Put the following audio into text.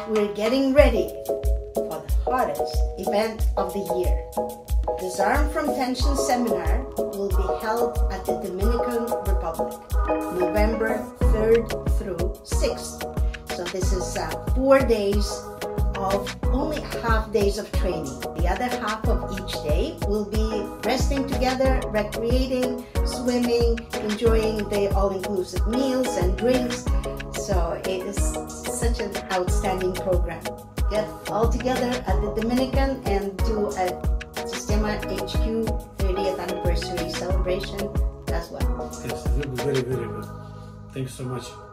we're getting ready for the hottest event of the year. Disarm from Tension seminar will be held at the Dominican Republic, November 3rd through 6th. So this is 4 days of only half days of training. The other half of each day will be resting together, recreating, swimming, enjoying the all-inclusive meals and drinks. So it is such an outstanding program. Get all together at the Dominican and do a Systema HQ 30th anniversary celebration as well. Yes, very, very good. Thanks so much.